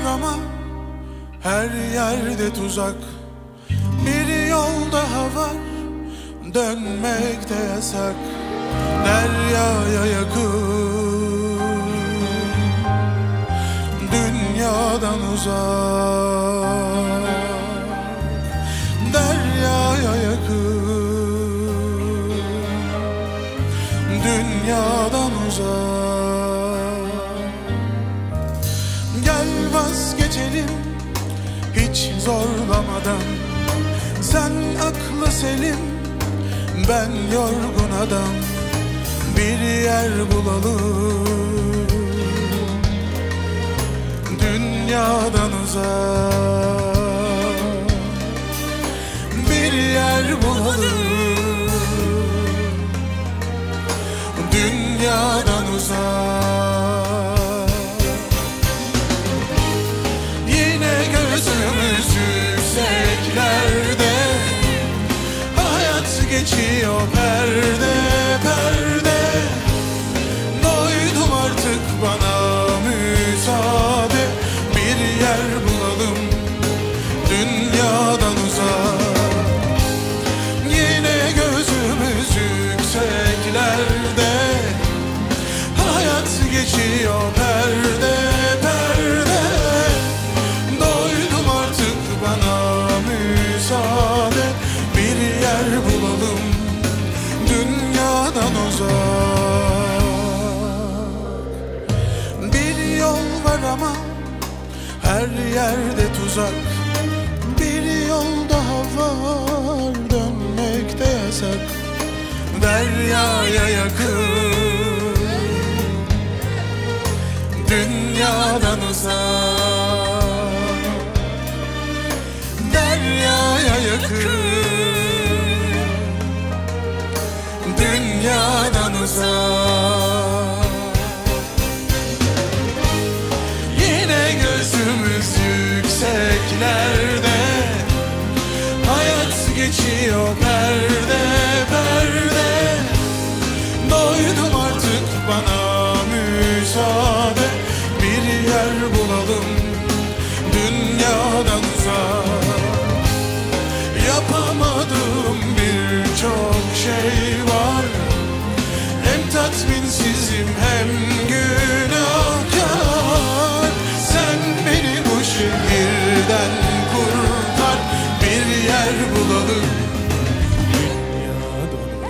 ama her yerde tuzak. Bir yol daha var, dönmek de yasak. Deryaya yakın, dünyadan uzak. Deryaya yakın, dünyadan uzak. Gel vazgeçelim hiç zorlamadan. Sen aklı selim, ben yorgun adam. Bir yer bulalım, dünyadan uzak. Bir yer bulalım, dünyadan uzak. Yine gözümüz yükseklerde, hayat geçiyor perde perde. Doydum artık, bana müsaade. Bir yer bulalım, dünyadan uzak. Yine gözümüz yükseklerde, hayat geçiyor perde perde. Doydum artık, bana müsaade. Bir yer bulalım, dünyadan uzak. Bir yol var ama her yerde tuzak. Bir yol daha var, dönmek de yasak. Deryaya yakın, dünyadan uzak. Deryaya yakın, dünyadan uzak. Yine gözümüz yükseklerde, hayat geçiyor perde perde. Doydum artık, bana müsaade. Bir yer bulalım, dünyadan uzak. Yapamadığım birçok şey var. Hem tatminsizim hem günahkar. Sen beni bu şehirden kurtar. Bir yer bulalım, dünyadan uzak.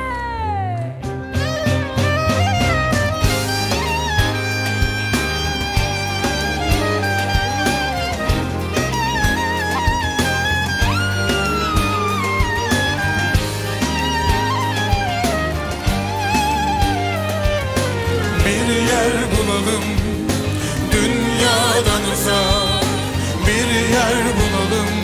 Bir yer bulalım, dünyadan uzak. Bir yer bulalım,